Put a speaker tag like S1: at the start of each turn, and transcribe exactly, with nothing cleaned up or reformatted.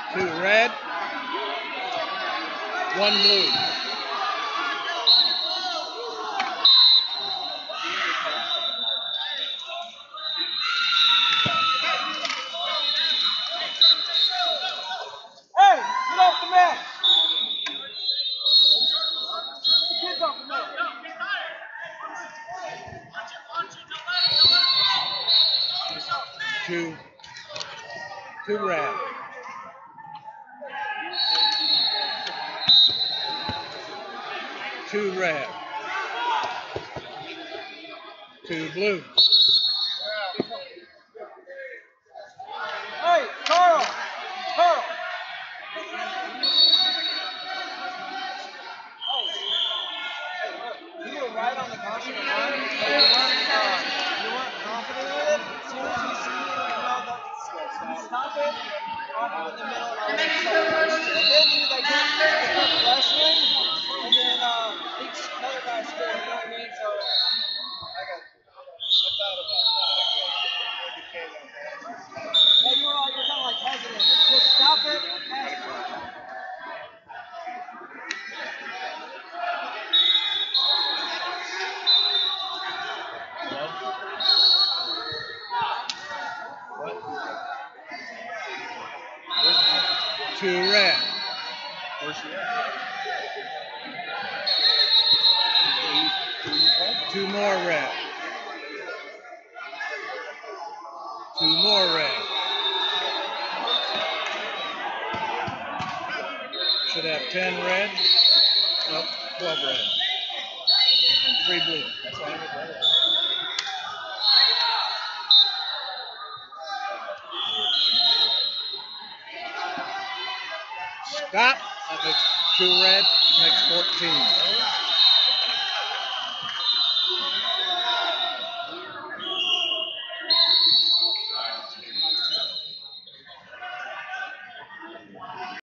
S1: Two red. One blue.
S2: Hey, get off the mat. Kids off the mat.
S1: Two. Two red. Two red. Two blue.
S2: Hey, Carl. Carl. You were right on the caution line, but you weren't, uh, you weren't confident with it. As soon as you see, you know, that you stop it, off in the middle, and all that stuff. And then you like get the freshman, and then uh, each another guy scored. You know what I mean? So I got. I thought about that. Yeah, you were all you were kind of like hesitant. Just stop it. Pass it.
S1: Two red.
S3: Where's she at?
S1: Two more red. Two more red. Should have ten red. Nope, twelve red. And three blue.
S3: That's why I was better.
S1: Stop. That makes two red. Makes fourteen.